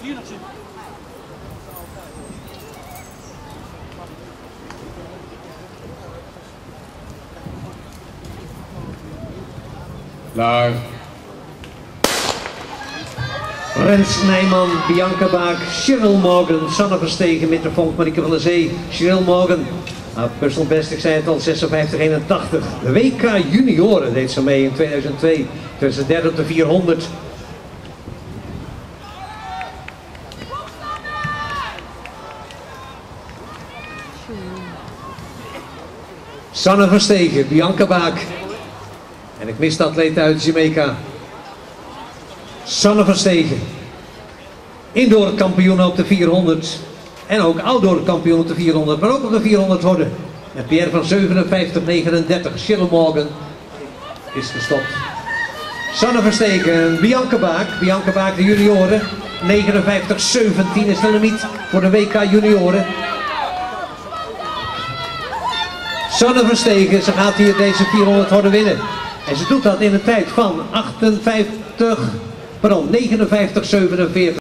Klaar. Rens Nijman, Bianca Baak, Cheryl Morgan, Sanne Verstegen, Mittervonk, Marieke van der Zee, Cheryl Morgan. Personal best, ik zei het al, 56-81. De WK Junioren deed ze mee in 2002, tussen derde op de 400. Sanne Verstegen, Bianca Baak. En ik mis de atleet uit Jamaica. Sanne Verstegen. Indoor kampioen op de 400. En ook outdoor kampioen op de 400. Maar ook op de 400 worden. En Pierre van 57-39. Cheryl Morgan is gestopt. Sanne Verstegen en Bianca Baak. Bianca Baak de junioren. 59-17 is de limiet voor de WK junioren. Sanne Verstegen, ze gaat hier deze 400 worden winnen. En ze doet dat in een tijd van 59-47.